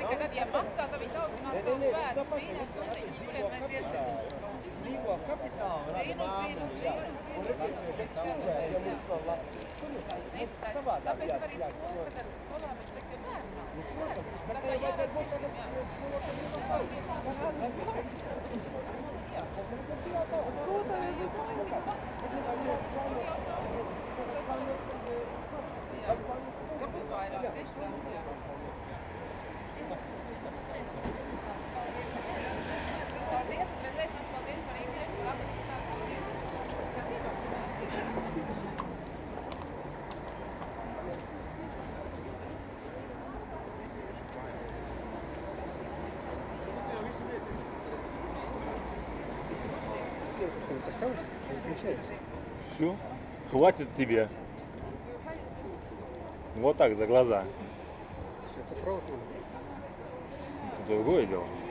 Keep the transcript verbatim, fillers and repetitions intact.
tad, ja maksā, tad viņi saucinās savu vērts. Mīļās lietiņas, kuriet mēs iesim. Dzīvo kapitāla rada māmuļu, jā. Un redziet, cilvēki, ja mums to labi. Tāpēc arī skola, kad ar skolām ir slikti bērnā. Tā kā jāvērst visiem, jā. Kāpēc vairāk? Tieši tā, jā. Paldies, un redzēšanos paldies par interesi, par apmeklētāju. Все, хватит тебе. Вот так за глаза. Это другое дело.